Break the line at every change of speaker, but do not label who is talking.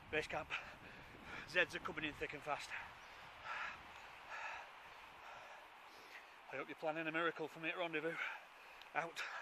Base camp. Zeds are coming in thick and fast. I hope you're planning a miracle for me at rendezvous. Out.